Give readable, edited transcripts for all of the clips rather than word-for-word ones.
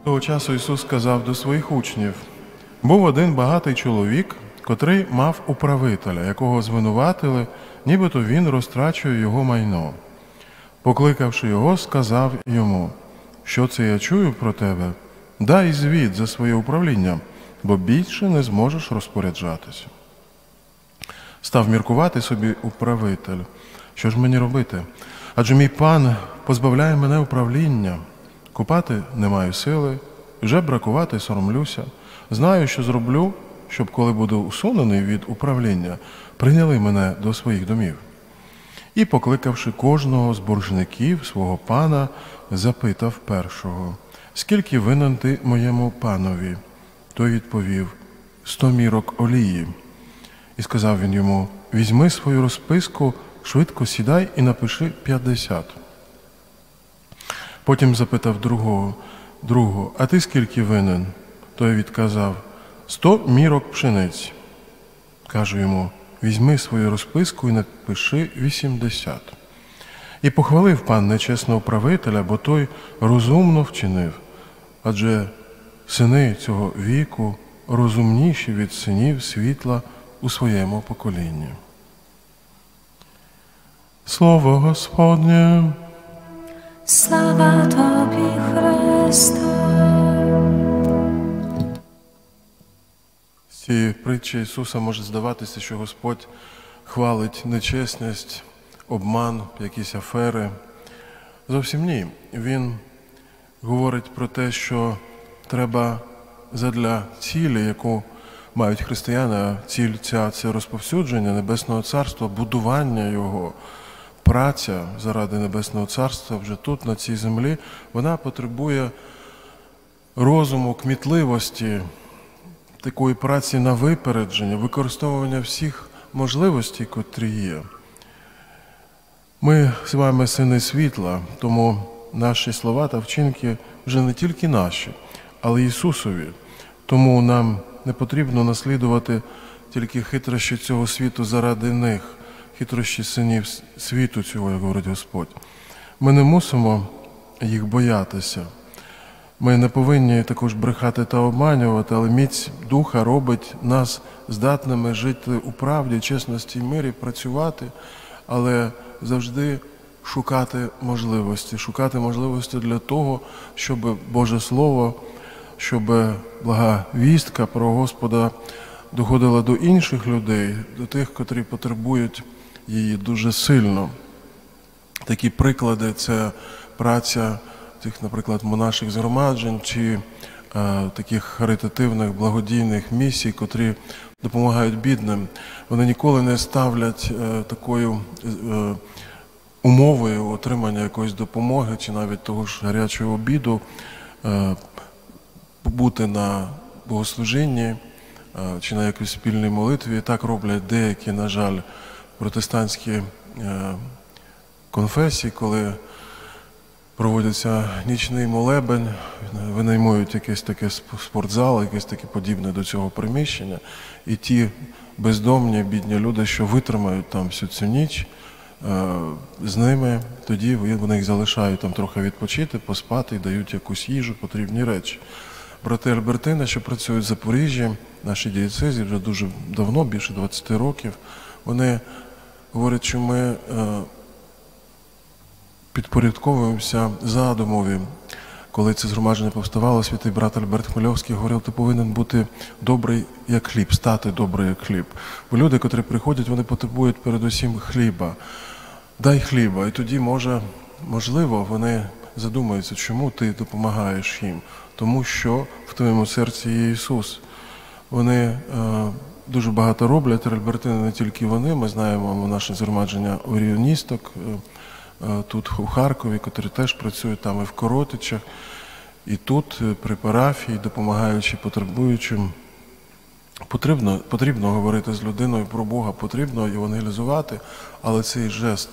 Того часу Ісус сказав до своїх учнів: «Був один багатий чоловік, котрий мав управителя, якого звинуватили, нібито він розтрачує його майно. Покликавши його, сказав йому: що це я чую про тебе? Дай звіт за своє управління, бо більше не зможеш розпоряджатися». Став міркувати собі управитель: що ж мені робити? Адже мій пан позбавляє мене управління. Купати не маю сили, жебракувати соромлюся. Знаю, що зроблю, щоб, коли буду усунений від управління, прийняли мене до своїх домів. І, покликавши кожного з боржників свого пана, запитав першого: «Скільки винен ти моєму панові?» Той відповів: 100 мірок олії. І сказав він йому: «Візьми свою розписку, швидко сідай і напиши 50». Потім запитав другого: «А ти скільки винен?» Той відказав: 100 мірок пшениці. Каже йому: «Візьми свою розписку і напиши 80». І похвалив пан нечесного управителя, бо той розумно вчинив, адже сини цього віку розумніші від синів світла у своєму поколінні. Слово Господнє. Слава Тобі, Христе! З цієї притчі Ісуса може здаватися, що Господь хвалить нечесність, обман, якісь афери. Зовсім ні. Він говорить про те, що треба задля цілі, яку мають християни, а ціль ця – це розповсюдження Небесного Царства, будування Його, праця заради Небесного Царства вже тут, на цій землі, вона потребує розуму, кмітливості, такої праці на випередження, використовування всіх можливостей, котрі є. Ми з вами сини світла, тому наші слова та вчинки вже не тільки наші, але й Ісусові. Тому нам не потрібно наслідувати тільки хитрощі цього світу заради них, хитрощі синів світу цього, як говорить Господь. Ми не мусимо їх боятися. Ми не повинні також брехати та обманювати, але міць Духа робить нас здатними жити у правді, чесності і мирі, працювати, але завжди шукати можливості для того, щоб Боже Слово, щоб блага вістка про Господа доходила до інших людей, до тих, котрі потребують її дуже сильно. Такі приклади – це праця тих, наприклад, монаших згромаджень чи таких харитативних, благодійних місій, котрі допомагають бідним. Вони ніколи не ставлять такою умовою отримання якоїсь допомоги чи навіть того ж гарячого обіду, бути на богослужінні чи на якійсь спільній молитві. І так роблять деякі, на жаль, протестантські конфесії, коли проводиться нічний молебень, винаймують якийсь такий спортзал, якесь таке подібне до цього приміщення. І ті бездомні, бідні люди, що витримають там всю цю ніч, з ними, тоді вони їх залишають там трохи відпочити, поспати і дають якусь їжу, потрібні речі. Брати Альбертини, що працюють в Запоріжжі, нашій дієцезі вже дуже давно, більше 20 років, вони говорять, що ми підпорядковуємося задумові. Коли це згромадження повставало, святий брат Альберт Хмельовський говорив: ти повинен бути добрий як хліб, стати добрий як хліб. Бо люди, котрі приходять, вони потребують передусім хліба. Дай хліба. І тоді, можливо, вони задумаються, чому ти допомагаєш їм. Тому що в твоєму серці є Ісус. Вони дуже багато роблять, Альбертини не тільки вони. Ми знаємо наше згромадження оріоністок тут у Харкові, котрі теж працюють там і в Коротичах, і тут при парафії, допомагаючи потребуючим. Потрібно говорити з людиною про Бога, потрібно євангелізувати, але цей жест,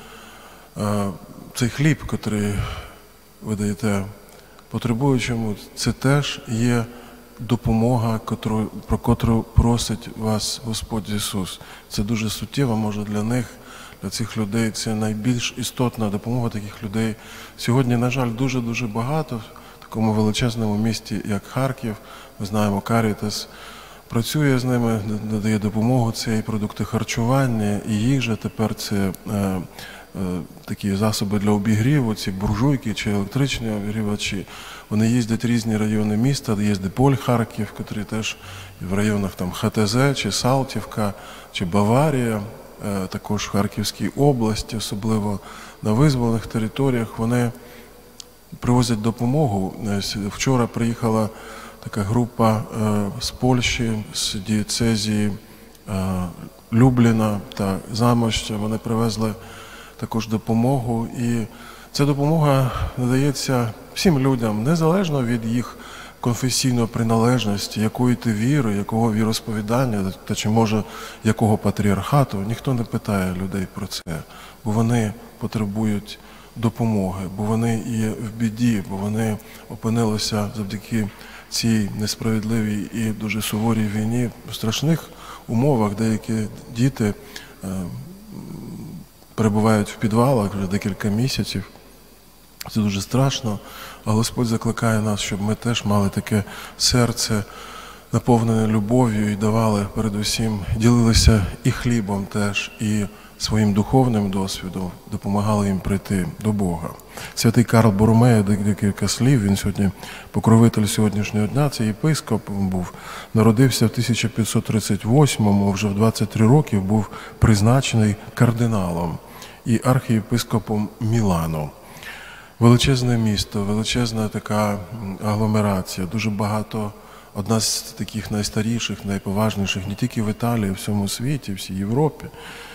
цей хліб, який ви даєте потребуючому, це теж є допомога, про котру просить вас Господь Ісус. Це дуже суттєво, може для них, для цих людей, це найбільш істотна допомога таких людей. Сьогодні, на жаль, дуже-дуже багато такому величезному місті, як Харків. Ми знаємо, Карітас працює з ними, надає допомогу, це і продукти харчування, і їжа. Тепер це такі засоби для обігріву, ці буржуйки чи електричні обігрівачі. Вони їздять в різні райони міста, є Деполь, Харків, котрий теж в районах там ХТЗ, чи Салтівка, чи Баварія, також в Харківській області, особливо на визволених територіях, вони привозять допомогу. Вчора приїхала така група з Польщі, з дієцезії Любліна та Замоща. Вони привезли також допомогу. І ця допомога надається всім людям, незалежно від їх конфесійної приналежності, якої ти віри, якого віросповідання, та чи може якого патріархату. Ніхто не питає людей про це, бо вони потребують допомоги, бо вони є в біді, бо вони опинилися завдяки цій несправедливій і дуже суворій війні в страшних умовах. Деякі діти перебувають в підвалах вже декілька місяців. Це дуже страшно, а Господь закликає нас, щоб ми теж мали таке серце, наповнене любов'ю, і давали передусім, ділилися і хлібом теж, і своїм духовним досвідом, допомагали їм прийти до Бога. Святий Карл Боромео, декілька слів, він сьогодні покровитель сьогоднішнього дня, це єпископ був, народився в 1538-му, вже в 23 роки був призначений кардиналом і архієпископом Мілану. Величезне місто, величезна така агломерація, дуже багато, одна з таких найстаріших, найповажніших не тільки в Італії, а в всьому світі, в всій Європі.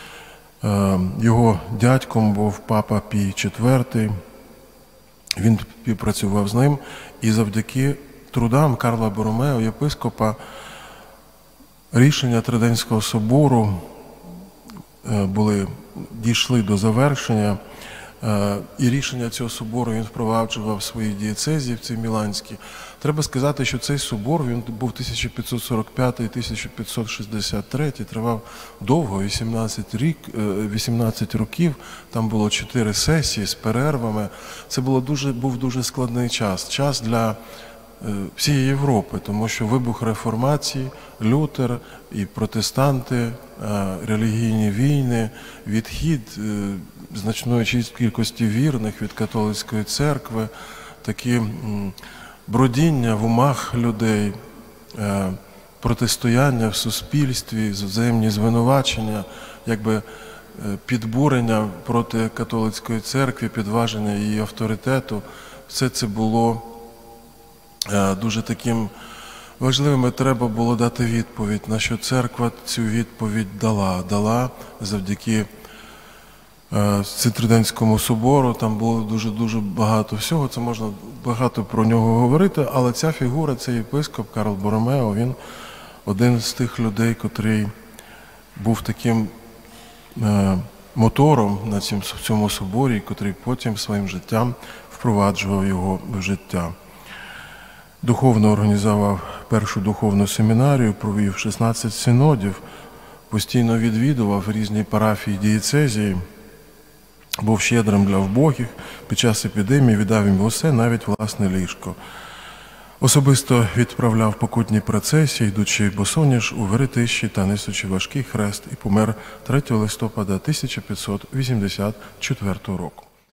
Його дядьком був папа Пій IV, він співпрацював з ним, і завдяки трудам Карла Боромео, єпископа, рішення Триденського собору дійшли до завершення. І рішення цього собору він впроваджував в своїй дієцезії, в цій Міланській. Треба сказати, що цей собор, він був 1545-1563, тривав довго, 18 років, там було 4 сесії з перервами. Це був дуже складний час для всієї Європи, тому що вибух реформації, Лютер і протестанти, релігійні війни, відхід значної кількості вірних від католицької церкви, такі бродіння в умах людей, протистояння в суспільстві, взаємні звинувачення, якби підбурення проти католицької церкви, підваження її авторитету. Все це було дуже таким важливим, і треба було дати відповідь, на що церква цю відповідь дала завдяки Триденському собору. Там було дуже багато всього, це можна багато про нього говорити, але ця фігура, цей єпископ Карл Боромео, він один з тих людей, котрий був таким мотором на цьому соборі, котрий потім своїм життям впроваджував його в життя. Духовно організував першу духовну семінарію, провів 16 синодів, постійно відвідував різні парафії дієцезії, був щедрим для вбогих, під час епідемії віддав їм усе, навіть власне ліжко. Особисто відправляв покутні процесії, йдучи босоніж у веретищі та несучи важкий хрест, і помер 3 листопада 1584 року.